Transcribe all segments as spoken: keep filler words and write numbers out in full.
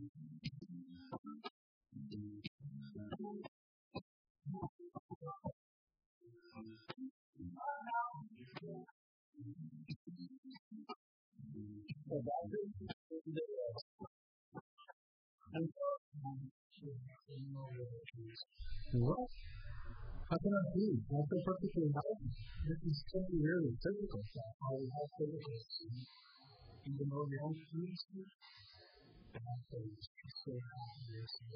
So that's it. And so, what? How can I do? That's so perfectly healthy. This is temporary physical stuff. All we have physical stuff. Even though we don't choose to, that's so so happy.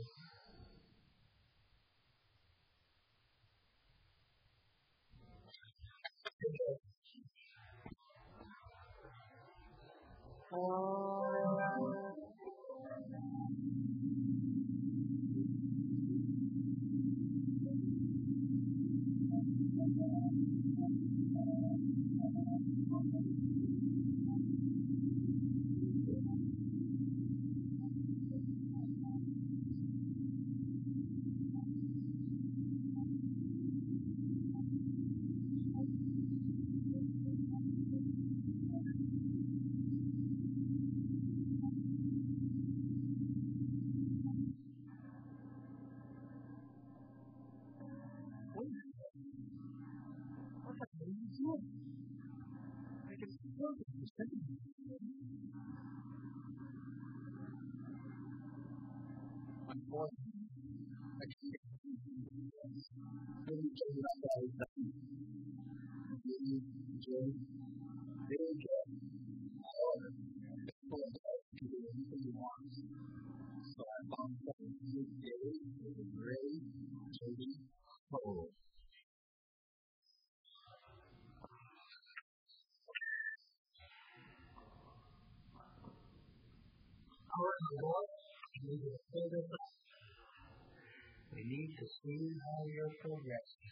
We need to see how you're progressing.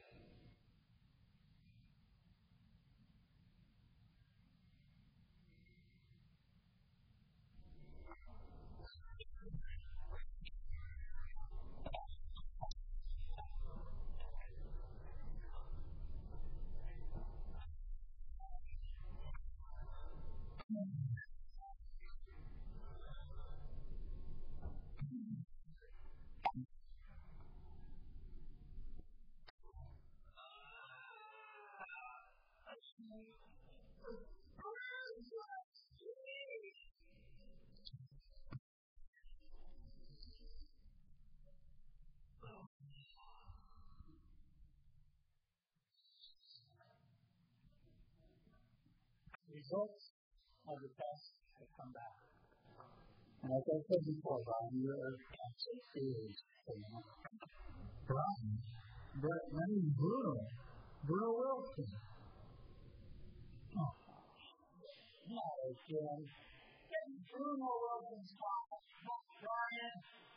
Results of the test have come back. And as I said before, Brian, you're a cancer series. Brian, Brett, my name is Bruno. Bruno Wilson. Oh. No, Jim. It's Bruno Wilson's fault. Not Brian.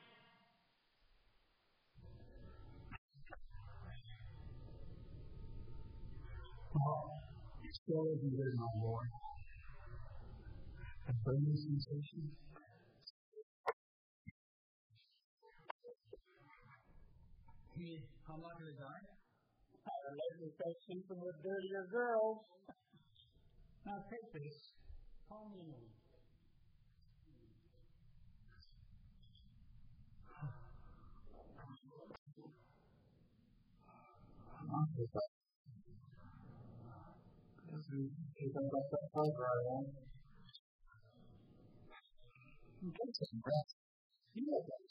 Oh, it still isn't good, my boy. A burning sensation. How much is that? I don't know if you start sleeping with dirtier girls. Now take this. Call me in. Get some rest. You know that.